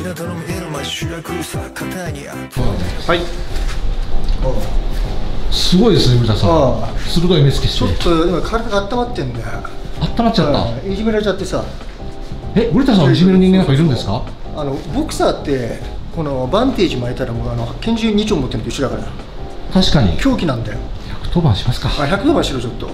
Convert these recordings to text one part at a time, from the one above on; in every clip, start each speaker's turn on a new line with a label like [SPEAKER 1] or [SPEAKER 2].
[SPEAKER 1] 港のエルマ主役さ肩にあって
[SPEAKER 2] はい。すごいですね、古田さん。鋭い目つきして。
[SPEAKER 3] ちょっと今体が温まってんだよ。
[SPEAKER 2] 温まっちゃった。
[SPEAKER 3] いじめられちゃってさ。
[SPEAKER 2] 古田さんをいじめる人間なんかいるんですか？
[SPEAKER 3] ボクサーってこのバンテージ巻いたらもう拳銃2丁持ってるのと一緒だから。
[SPEAKER 2] 確かに。
[SPEAKER 3] 狂気なんだよ。
[SPEAKER 2] 110番しますか。
[SPEAKER 3] 110番しろちょっと。
[SPEAKER 2] はい。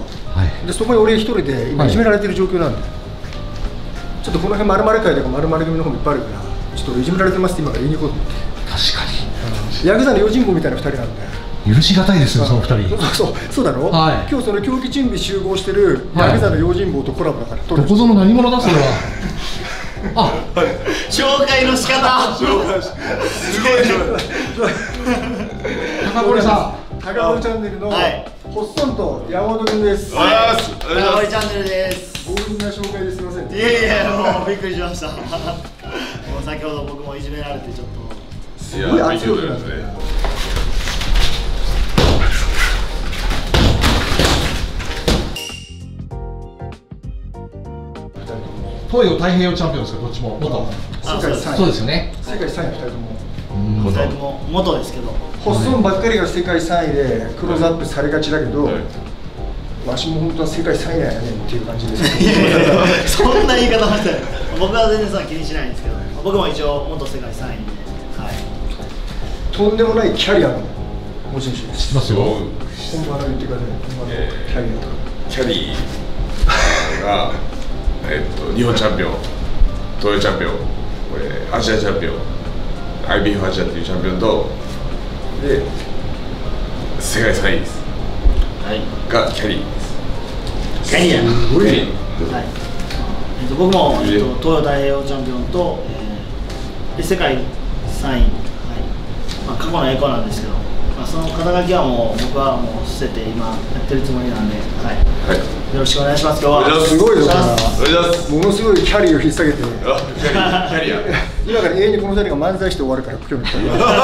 [SPEAKER 3] でそこに俺一人で今いじめられてる状況なんだよ。ちょっとこの辺丸々会とか丸々組の方もいっぱいあるから、ちょっといじめられてますって今から言いに行こうと思って。
[SPEAKER 2] 確か
[SPEAKER 3] に。ヤクザの用心棒みたいな2人なんだよ。
[SPEAKER 2] 許しがたいですよ、その2人。
[SPEAKER 3] そうだろ。今日その競技準備集合してるヤクザの用心棒とコラボだから。
[SPEAKER 2] どこぞの何者だそれは。
[SPEAKER 4] 紹介の仕方。すごい。
[SPEAKER 3] 高森さん、高森チャンネルのホッソンと山本君です。
[SPEAKER 4] 高森チャンネルです。
[SPEAKER 3] 強引な紹介ですみません。
[SPEAKER 4] いやいや、もうびっくりしました。もう先ほど僕もいじめられてちょっと。
[SPEAKER 3] すごい熱い音なんですね。
[SPEAKER 2] 東洋太平洋チャンピオンですか、どっちも元。
[SPEAKER 3] 世界3位。
[SPEAKER 2] そうですよね。
[SPEAKER 3] 世界3位2人とも。
[SPEAKER 4] 2人とも元ですけど。
[SPEAKER 3] ホッソンばっかりが世界3位でクローズアップされがちだけど、わしも本当は世界3位なんやねんっていう感じです。
[SPEAKER 4] そんな言い方ましたよ。僕は全然そんな気にしないんですけど、僕も一応元世界3位で、はい。
[SPEAKER 3] とんでもないキャリアの持ち主です。
[SPEAKER 2] 知ってますよ。
[SPEAKER 3] 本場の言ってください。本場のキャリアとか。
[SPEAKER 5] キャリーが日本チャンピオン、東洋チャンピオン、アジアチャンピオン、IBF アジアっていうチャンピオンとで世界3位です。
[SPEAKER 4] はい。
[SPEAKER 5] がキャリーです。
[SPEAKER 4] キャリア。
[SPEAKER 5] すごい。はい。
[SPEAKER 4] 僕も東洋太平洋チャンピオンと世界3位。はい。まあ過去の栄光なんですけど、まあその肩書きはもう僕はもう捨てて今やってるつもりなんで、はい。はい。よろしくお願いします。今日は
[SPEAKER 3] すごいよ。ものすごいキャリーを引っ提げて。キ
[SPEAKER 5] ャリア。
[SPEAKER 3] 今から永遠にこの2人が漫才して終わるから興味深い。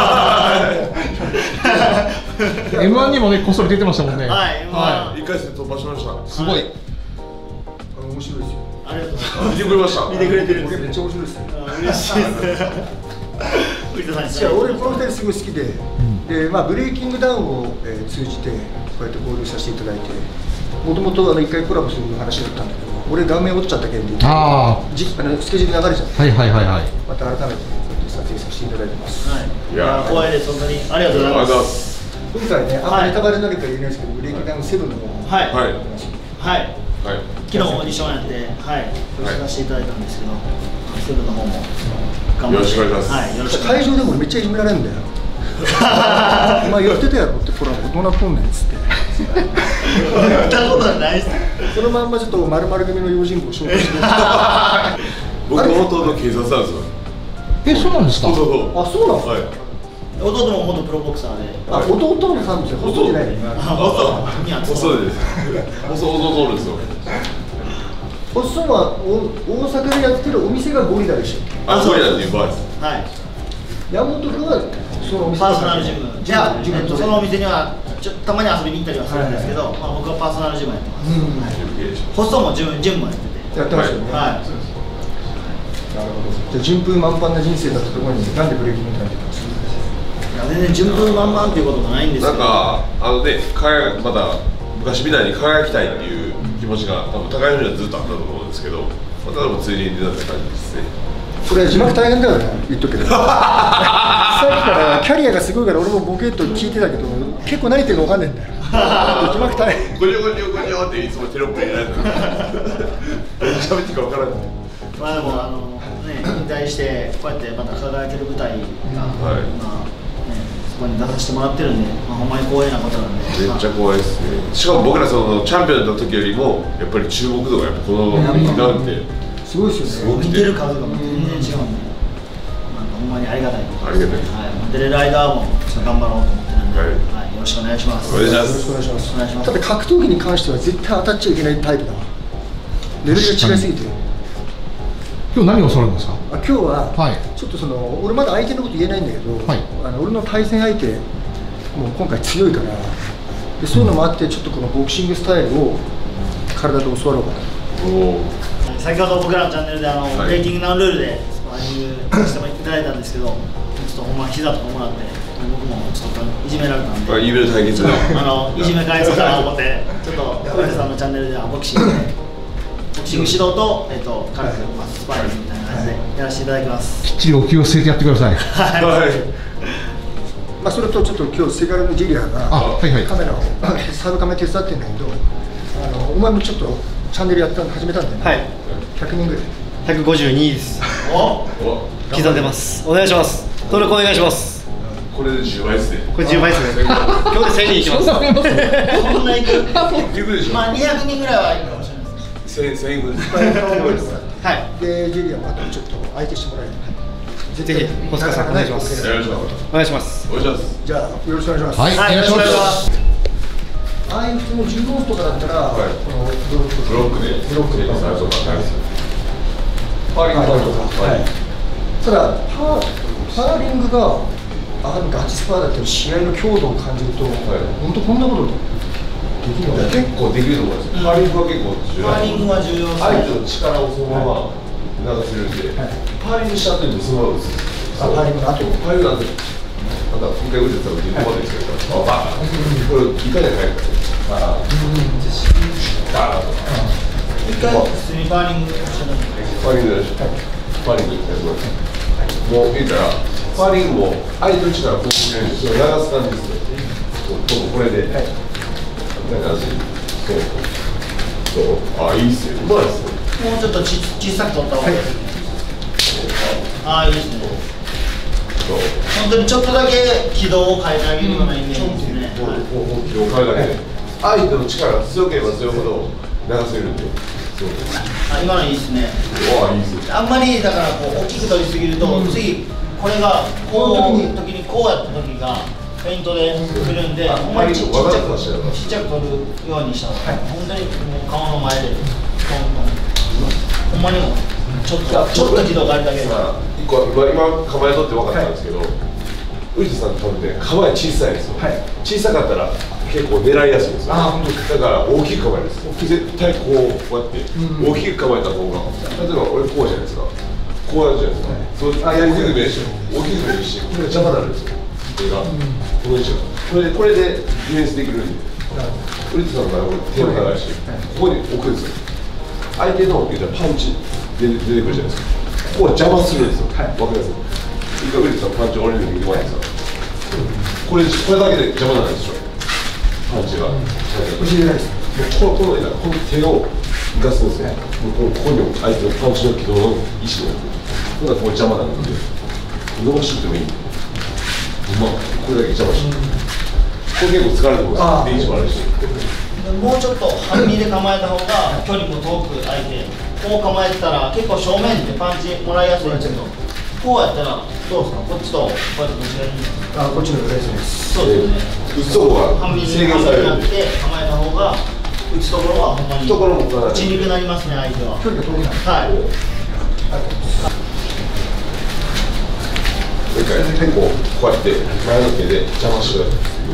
[SPEAKER 2] M1 にもねこっそり出てましたもんね。
[SPEAKER 4] はい。
[SPEAKER 5] 1回戦突破しました。
[SPEAKER 2] すごい。
[SPEAKER 3] 面白いですよ。
[SPEAKER 4] ありがとうございます。
[SPEAKER 5] 見てくれました。
[SPEAKER 4] 見てくれてるんです。
[SPEAKER 3] めっちゃ面白いですね。
[SPEAKER 4] 嬉しいです。藤田さんに。
[SPEAKER 3] 俺この2人すごい好きで、まあブレイキングダウンを通じてこうやって交流させていただいて。もともと1回コラボする話だったんだけど、俺顔面落ちちゃった件でスケジュール流れちゃって、また改めて撮影させていただいてます。
[SPEAKER 4] いや光栄です。本当にありがとうございます。
[SPEAKER 3] 今回ね、あんまりネタバレになるから言えないですけど、ブレイキングダウン7の方
[SPEAKER 4] はい昨日オーディションやってご一緒させていただいたんですけど、7の方も頑張って
[SPEAKER 5] よろしくお願いします。
[SPEAKER 4] はい、よろしく。
[SPEAKER 3] 会場でもめっちゃいじめられるんだよ。お前やってたやろってコラボどうなっとんねんっつって。
[SPEAKER 4] 言ったことはないっす。
[SPEAKER 3] そのまんまちょっと丸々組の用心棒を紹介して。
[SPEAKER 5] 僕弟の警察なんですよ。
[SPEAKER 2] そうなんですか。
[SPEAKER 3] あ、そうなの。
[SPEAKER 4] 弟も元プロボクサーで。
[SPEAKER 3] 弟のさんですよ。細じゃない。
[SPEAKER 5] 細いです。細弟ですよ。
[SPEAKER 3] ホッソンは大阪でやってるお店がゴリラでしょ。
[SPEAKER 5] ゴリラっていうバーです。
[SPEAKER 4] はい。
[SPEAKER 3] 山本君はそのお店
[SPEAKER 4] パーソナルジム。じゃあそのお店にはたまに遊びに行ったりはするんですけど、僕はパーソナルジムやってます。ホストもジムもやってて。
[SPEAKER 3] やってますよね。はい。なるほど。じゃあ順風満帆な人生だったところになんでブレイキングダウンに出たんですか。
[SPEAKER 4] 全然順風満帆っていうこともないんですけど。
[SPEAKER 5] なんかまた昔みたいに輝きたいっていう気持ちが多分高いのにはずっとあったと思うんですけど、またついに出たって感じですね。
[SPEAKER 3] これ字幕大変だよね、言っとくけど。さっきからキャリアがすごいから俺もボケっと聞いてたけど、結構何言ってるの分かんないんだよ。字幕大変。
[SPEAKER 5] ゴニョゴニョゴニョっていつもテロップ入れられてる。喋ってるか分からない。
[SPEAKER 4] まあでも引退してこうやってまた輝ける舞台が今そこに出させてもらってるんで、ほんまに光栄なことなんで。
[SPEAKER 5] めっちゃ光栄ですね。しかも僕らそのチャンピオンの時よりもやっぱり注目度がやっぱこのなんて
[SPEAKER 3] すごいですよね。
[SPEAKER 4] 見てる数が全然違うんで、ほんまにありがたいことです。出れる間はもう頑張ろうと思ってるんで、よろしくお願いします。
[SPEAKER 5] お願いします。
[SPEAKER 3] よろしくお願いします。ただ格闘技に関しては絶対当たっちゃいけないタイプだわ。レベルが違いすぎて。
[SPEAKER 2] 今日何を教わるんですか。
[SPEAKER 3] 今日はちょっと俺まだ相手のこと言えないんだけど、俺の対戦相手もう今回強いから、でそういうのもあってちょっとこのボクシングスタイルを体で教わろうかな。
[SPEAKER 4] 先ほど僕らのチャンネルでブレイキングダウンルールでパーリングさせていただいたんですけど、ちょっとほんま膝とかもらって、僕もちょっといじめられたんで、
[SPEAKER 5] いじめ対決
[SPEAKER 4] いじめ返そうかなと思って、ちょっと小池さんのチャンネルではボクシング指導と、軽くスパーリングみたいな感じでやらせていただきます。
[SPEAKER 2] きっちりお気を据えてやってください。
[SPEAKER 5] はい。
[SPEAKER 3] まあそれとちょっと今日セガルのジェリアがカメラをサブカメ手伝ってんだけど、お前もちょっとチャンネル始めたんだよね。
[SPEAKER 6] はい。
[SPEAKER 3] 100人ぐらい。
[SPEAKER 6] 152です。刻んでます。お願いします。登録お願いします。
[SPEAKER 5] これで10倍ですね。
[SPEAKER 6] これ10倍ですね。今日で1000人いきます。
[SPEAKER 4] そんなに
[SPEAKER 5] 行くでしょ。
[SPEAKER 4] まあ200人ぐらいはいるかもしれないです。
[SPEAKER 5] 1000分です。
[SPEAKER 6] はい。
[SPEAKER 3] でジェリアもあとちょっと相手してもらえる。
[SPEAKER 6] ぜひ小塚さんお願いします。
[SPEAKER 5] お願いします。
[SPEAKER 6] お願いします。
[SPEAKER 5] お願いします。
[SPEAKER 3] じゃあよろしくお願いします。
[SPEAKER 2] はい、お願いします。
[SPEAKER 3] ああいう普通の柔道とかだったら、この
[SPEAKER 5] ブロックで最初からパーリングとか。はい。
[SPEAKER 3] ただパーリングがガチスパーだったり試合の強度を感じると、本当こんなことできるの？
[SPEAKER 5] 結構できると思います。パーリングは結構重要。
[SPEAKER 4] パーリングは重要ですね。
[SPEAKER 5] 相手の力をそのまま流せるんで、パーリングした後にそのまま打つ。
[SPEAKER 3] パーリングの後。
[SPEAKER 5] パーリングの後。また今回打ってたら自分までですけど、バーン。これいかに入るか。バーン。
[SPEAKER 4] 一回普通にパーリングしてたんですか？
[SPEAKER 5] パーリングでしょ。パーリングやってます。もう言ったらパーリングも相手の力をこうそれを流す感じですね。これで。みたいな感じ。そう。あ、いいっすよ。うまいっすね。
[SPEAKER 4] もうちょっと小さく取った方がいいですね。ああ、いいですね。本当にちょっとだけ軌道を変えてあげるようなイメージですね。
[SPEAKER 5] 軌道を変えるだけで相手の力が強ければ強いほど流せるんで。
[SPEAKER 4] 今のいいですね。
[SPEAKER 5] いいっすね。
[SPEAKER 4] あんまりだからこう大きく取りすぎると、次これがこう時にこうやった時がフェイントで来るんで、ほんまにちっちゃく取るようにした方が、本当にもう顔の前でほんまにもちょっと軌道変えるだけで。
[SPEAKER 5] 今構えとって分かったんですけど、宇治さん多分ね構え小さいんですよ。小さかったら結構狙いやすいんですよ。だから大きく構えるんです。絶対こうやって大きく構えた方が、例えば俺こうじゃないですか。こうやるじゃないですか。そうやりにくいし、大きく見えるし、これが邪魔になるんですよ。これがこの位置がこれでディフェンスできるんで、宇治さんの場合は手も長いし、ここに置くんですよ。相手の言うたらパンチ出てくるじゃないですか。ここは邪魔するんですよ。わかります。一回ウィルさんパンチ俺に見てもらってさ、これだけで邪魔なんですよ。パンチが。
[SPEAKER 3] 教えないです。
[SPEAKER 5] この手を生かすんですね。ここに相手のパンチの軌道の意思がこれがこれ邪魔なんで、伸ばしとってもいいんで、これだけ邪魔して。これ結構疲れると思うんですよ。リーチもあるし。
[SPEAKER 4] もうちょっと半身で構えた方が距離も遠く相手こう構えてたら結構正面でパンチもらいやすいんですけど、こうやったらどうですか？こっちとこうやってどちらにいいですか？
[SPEAKER 3] こっちの方がいいです。
[SPEAKER 4] そうですね。
[SPEAKER 5] 打つとこが
[SPEAKER 4] 半身
[SPEAKER 5] 制限されるんで、
[SPEAKER 4] 構えた方が打つところはほんまに打ちにくくなりますね、相手は。
[SPEAKER 3] 距離が遠くなる。
[SPEAKER 4] はい。
[SPEAKER 5] もう一回こうやって前の手で邪魔してください。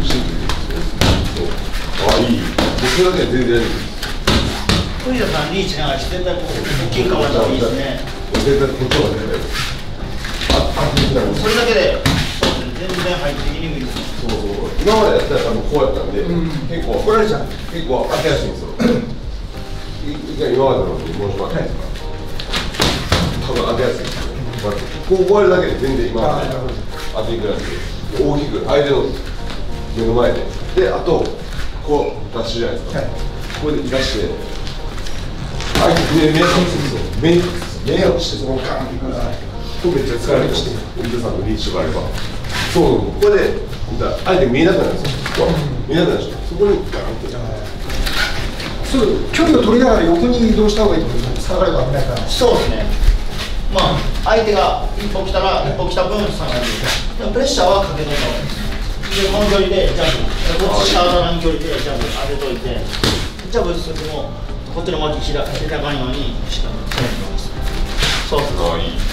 [SPEAKER 5] いい。それだけで全然いい。
[SPEAKER 4] 藤田さんリーチながら絶対こう大きく構えた方がいいですね。
[SPEAKER 5] 絶対こっちの方が絶対いい。
[SPEAKER 4] それだけでそうですね、全然入ってきにくいですね。
[SPEAKER 5] そう今までやったら多分こうやったんで、結構
[SPEAKER 3] 怒られちゃう。
[SPEAKER 5] 結構当てやすいんですよ。一回今までのに申し訳ないですか。多分当てやすいですよ。こうやるだけで全然今まで当てにくくなって大きく相手の目の前であとこう出しじゃないですか。これで出して相手目をつぶすんですよ。目をしてそのガンっていくからめっちゃ疲れるして皆さんのリーチとかあればそうこれで相手見えなくなるんですよ。見えなくなるでしょ。そこにガンって
[SPEAKER 3] そう距離を取りながら横に移動した方がいいと思います。下がれば危ないから。
[SPEAKER 4] そうですね。まあ相手が一歩来たら一歩来た分下がる。でもプレッシャーはかけといた方がいいです。でこの距離でジャンプ、こっち下がらない距離でジャンプ当てといて、ジャンプするときもこっちの脇開かないようにしっかり止めてます。そうですね。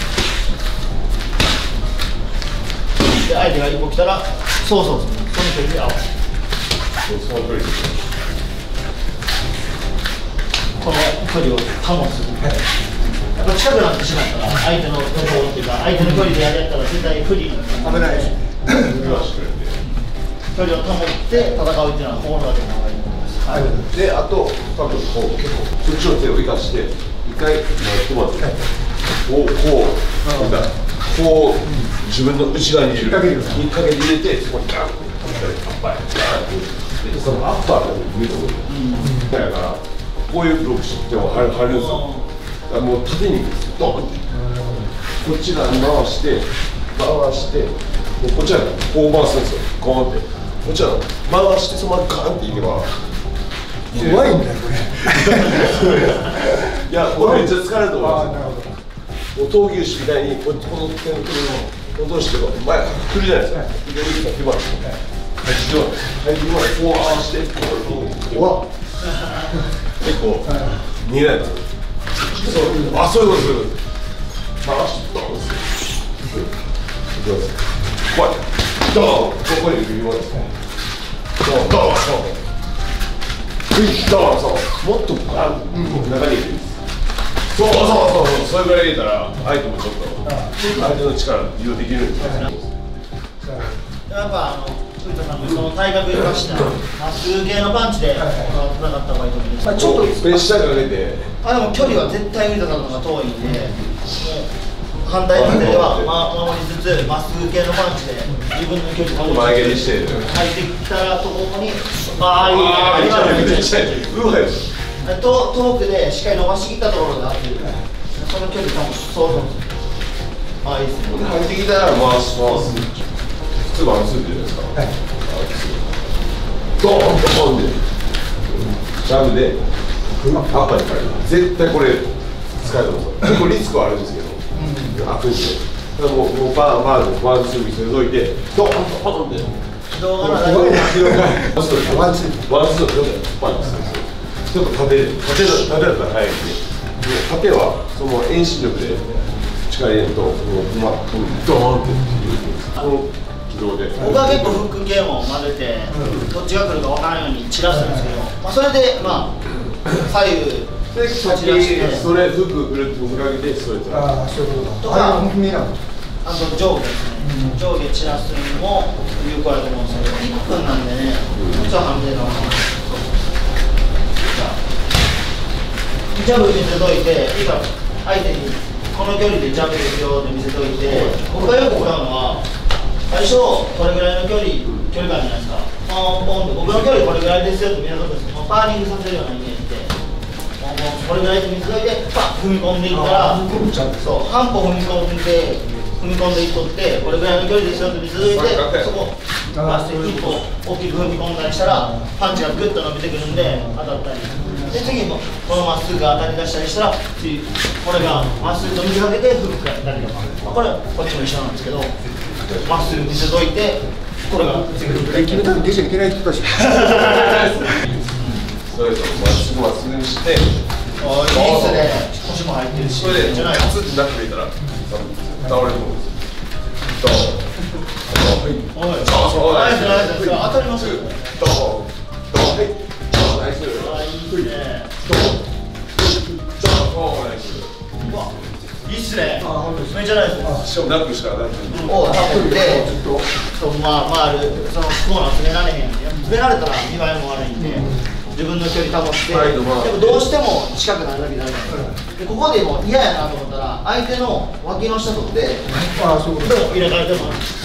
[SPEAKER 4] で相手が一歩来たらそうその距離で合わせる。
[SPEAKER 5] その距離
[SPEAKER 4] この距離を保つ。 ぱ近くなってしまったら相手のところっていうか相手の距離でやったら絶対不利に
[SPEAKER 3] 危ないですね。
[SPEAKER 4] 距離を保って戦うっていうのは心がけた方がいいと思います。はい。
[SPEAKER 5] で、あと多分こう結構そっちの手を生かして一回止まって、こう自分の内側に入れる。引っ掛けて入れてそこにガンとアッパーでそのアッパーが上の方だからこういうブロックしても入るんですよ。もう縦に行くんですよ。ドンって。こっち側に回してこっちはこう回すんですよ。ゴーンって。こっちは回してそのままガンっていけば。
[SPEAKER 3] 怖いんだよこれ。
[SPEAKER 5] いや、これめっちゃ疲れると思います。闘牛士みたいにこの手の落として前来るじゃないですか。で、手放して。こう回して、うわっ。結構見えないです。そういうことです。回してドーンです。こうやってドーン、ここに指輪ですね。ドーン、そうもっと中に入れる。そうそれぐらい入れたら相手もちょっと相手の力利用できるんですよ。
[SPEAKER 4] やっぱ藤田さんもその体格を生かしたまっすぐ系のパンチで戦った方がいいと思います。
[SPEAKER 3] ちょっと
[SPEAKER 5] プレッシャーかけて。
[SPEAKER 4] でも距離は絶対藤田さんの方が遠いんで、反対の手では守りつつまっすぐ系のパンチで自分の距離を保
[SPEAKER 5] 前蹴りして
[SPEAKER 4] 入ってきたところにいい遠くでしっかり伸ばしきったところだっていうその距離感もそういいですね。
[SPEAKER 5] 入ってきたら回す普通ワンツーって言うんですか。ドーンでジャブでアッパーに変える。絶対これ使えるんですよ。結構リスクはあるんですけど開くんでもうバーワンツー見せといてドーンで
[SPEAKER 4] 動画の中で
[SPEAKER 5] ワンツーパンチちょっと縦だったら速いんで縦はその遠心力で力入れるとドーンってこの軌道で
[SPEAKER 4] 僕は結構フック系も混ぜてどっちが来るか分からないように散らすんですけどそれで左右
[SPEAKER 5] それフック振るって僕らげてストレート
[SPEAKER 3] そういうこと
[SPEAKER 4] とかあと上下ですね上下散らすのも有効だと思うんですけど1分なんでね実は半分のジャブ見せといて相手にこの距離でジャブですよって見せといて僕がよく使うのは最初これぐらいの距離感じゃないですかポンと僕の距離これぐらいですよって見せとくんですパーリングさせるようなイメージでこれぐらいで見せといてパッ踏み込んでいったらそう半歩踏み込んでいっとってこれぐらいの距離ですよって見せといてそこ一歩大きく踏み込んだりしたらパンチがグッと伸びてくるんで当たったりで次もこのまっすぐが当たり出したりしたら次これがまっすぐと見せかけてフックが当たりとかこれこっちも一緒なんですけどまっすぐ見せといてこれが次フックが
[SPEAKER 3] 決めたら出ちゃいけない人たち
[SPEAKER 5] それとまっすぐにして
[SPEAKER 4] いいっすね腰も入ってるし
[SPEAKER 5] それでカツってなってみたら倒れると思うんですよ当
[SPEAKER 4] たりますよいいっすねめっちゃないです
[SPEAKER 5] しかもナックしかない
[SPEAKER 4] をタップで回るそのコーナー詰められへん詰められたら見栄えも悪いんで自分の距離保ってでもどうしても近くなるだけになるじゃないですかでここでも嫌やなと思ったら相手の脇の下取ってでも入れ替えても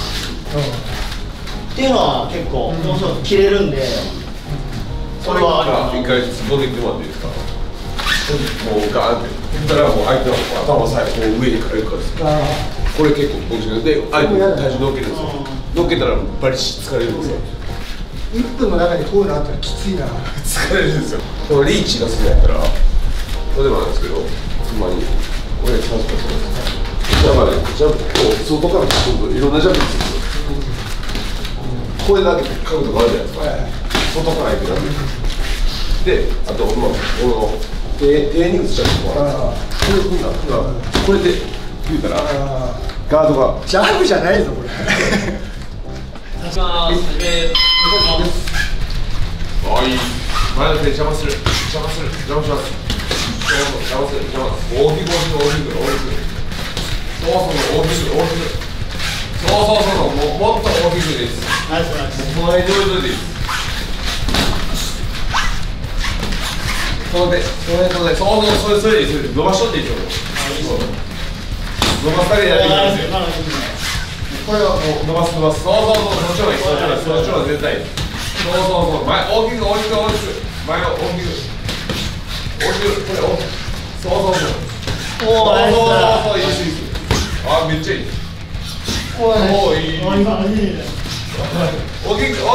[SPEAKER 4] っていうのは結構もうちょっと切れるんでそれは
[SPEAKER 5] 一回突っ込んできてもらっていいですか。もうガーンって言ったらもう相手の頭さえこう上に変えるからです。これ結構僕で相手の体重乗っけるんですよ。乗っけたらバリ疲れるんですよ。
[SPEAKER 3] 1分の中にこういうのあったらきついな
[SPEAKER 5] 疲れるんですよ。このリーチが好きだったら例えばなんですけど、つまり俺サージかジャンプこう外から今度いろんなジャンプするんですよ。これだけ角度があるじゃないですか。外から行くだけで、あとこの手に打つジャンプもあるんですよ。これで言うたらガードが
[SPEAKER 3] ジャブじゃないぞこれ
[SPEAKER 5] ああいい前の手邪魔しますもっと大きくでいいです。
[SPEAKER 4] ナイスナイス。
[SPEAKER 5] この辺に置いといていいです。それで、それでいいです。伸ばしとっていいですよ。伸ばすだけでやっていいですよ。これはもう伸ばす。そう、そっちの方がいい。そっちの方が絶対いい。そう、前、大きく。前を大きく。これ大きく。そう。
[SPEAKER 4] おー、
[SPEAKER 5] そう、いいです。あ、めっちゃいい。おー、いい。
[SPEAKER 4] 今いいね。
[SPEAKER 5] 大きく。
[SPEAKER 2] お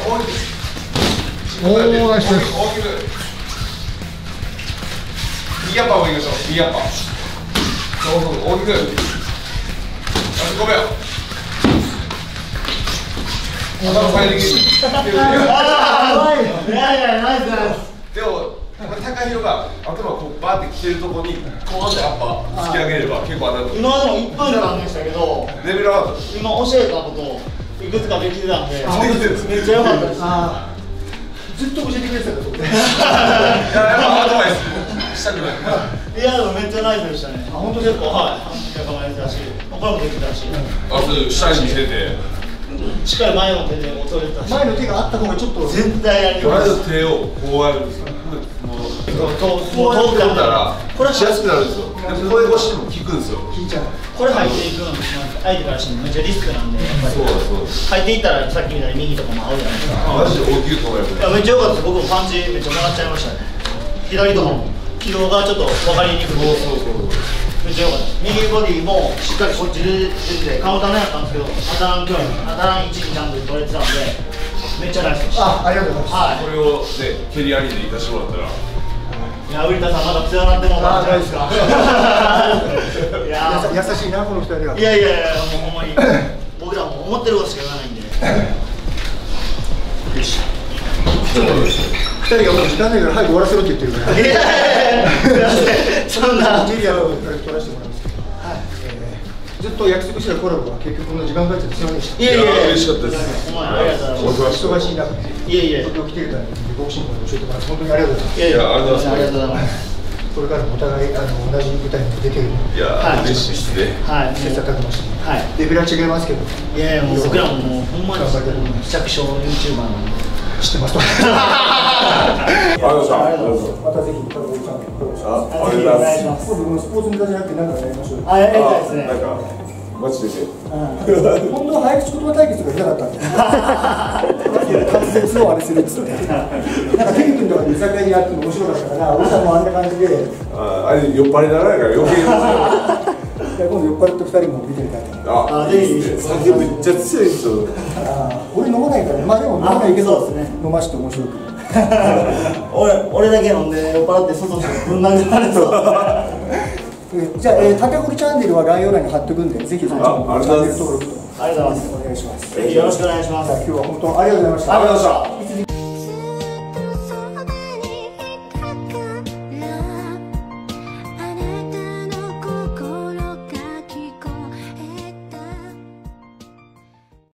[SPEAKER 2] ー、ナイスです。
[SPEAKER 5] 大きく。右アッパーもいきましょう。右アッパー。そう、大きく。5秒。頭下げてきて。
[SPEAKER 4] いや、ナイスナイス。
[SPEAKER 5] でも、高弘が頭こうバーってきてるとこにこうやってアッパー突き上げれば結構当たる。
[SPEAKER 4] 今でも1分間でしたけど、
[SPEAKER 5] レベル上がった。
[SPEAKER 4] 今教えたこといくつかできてたんで、めっちゃ良かったです。
[SPEAKER 3] ずっと教えてくれてたから。
[SPEAKER 5] いや、アドバイスしたくない。
[SPEAKER 4] いや、でもめっちゃナイスでしたね。本当結構、はい、構えてたし、これもできたし、
[SPEAKER 5] あと下に見せて。
[SPEAKER 4] しっかり前の手でも取れたし、
[SPEAKER 3] 前の手があった方がちょっと
[SPEAKER 4] 絶対やります。
[SPEAKER 5] 前の手をこうやるんですよ。
[SPEAKER 4] もう遠く
[SPEAKER 5] たら
[SPEAKER 4] これ
[SPEAKER 5] しやすくなるんですよ。でも声越しでも効くんですよ。
[SPEAKER 3] 聞いちゃう。
[SPEAKER 4] これ入っていくの相手からしてもめっちゃリスクなんで、やっぱり
[SPEAKER 5] そう
[SPEAKER 4] 入っていったらさっきみたいに右とかも合うじゃないですか。
[SPEAKER 5] マジで大きいと思います。
[SPEAKER 4] いや、めっちゃ良かったです。僕もパンチめっちゃもらっちゃいましたね。左とかも軌道がちょっと分かりにくくて、めっちゃ良かった。右ボディもしっかりこっちでカウンターのやったんですけど、当たらん距離、当たらん位置にちゃんと取れてたんで、めっちゃナイスでした。
[SPEAKER 3] ありがとうございます。
[SPEAKER 5] これをね、蹴りありで生かしてもらったら。
[SPEAKER 4] いや、瓜田さんまだ強なってもらったじゃないですか。いや、
[SPEAKER 3] 優しいなこの二人は。
[SPEAKER 4] いや、もうほんまに僕らも思ってることしか言わないんで。よし。
[SPEAKER 3] 二人がもう時間ないから早く終わらせろって言ってるから。
[SPEAKER 4] いや、そんな。
[SPEAKER 3] ジュリアを取らせてもらいますけど。ずっと約束してたコラボは結局こんな時間かかっちゃってすみませんでした。
[SPEAKER 4] いや、
[SPEAKER 5] 嬉しかったです。
[SPEAKER 4] ほんまにありがとうございます。
[SPEAKER 3] 忙しい中で。東京来てくれたのにボクシングを教えてもらって本当にありがとうございます。
[SPEAKER 4] いや、
[SPEAKER 5] ありがとうございます。
[SPEAKER 4] ありがとうございます。
[SPEAKER 3] これからもお互い同じ舞台に出てる。
[SPEAKER 5] いや、嬉しいですね。
[SPEAKER 4] はい。
[SPEAKER 3] 切磋琢磨して。
[SPEAKER 4] はい。
[SPEAKER 3] レベルは違いますけど。
[SPEAKER 4] いや、もう僕らももうほんまに試着小 YouTuber なんで。
[SPEAKER 3] 知ってますと。
[SPEAKER 5] ありがとうございます。
[SPEAKER 3] またぜひカラオケチャンネル登録します。
[SPEAKER 5] ありがとうございます。
[SPEAKER 3] 僕もスポーツネタじゃなくて何かやりましょう。
[SPEAKER 4] あ、やりたいですね。
[SPEAKER 5] なんかマジで。
[SPEAKER 3] 本当は早口言葉対決とかやりたかったんで。滑舌をあれするっつって。なんかケン君とかで居酒屋にやっても面白かったから、俺さんもあんな感じで。
[SPEAKER 5] あれ酔っ払いならないから余計
[SPEAKER 3] 今度酔っ払って2人も見てみたいと思います。
[SPEAKER 4] ぜひ。
[SPEAKER 5] 酒めっちゃ強いですよ。
[SPEAKER 3] 俺飲まないからね。まあでも飲まないけど飲まして面白く。
[SPEAKER 4] 俺だけ飲んで酔っ払って外してぶん殴られそう。
[SPEAKER 3] じゃあ、タケゴリチャンネルは概要欄に貼っておくんで、ぜひそっちもチャンネル登録と
[SPEAKER 4] ありがとうございます。
[SPEAKER 3] お願いします。
[SPEAKER 4] ぜひよろしくお願いします。
[SPEAKER 3] 今日は本当ありがとうございました。
[SPEAKER 4] ありがとうございました。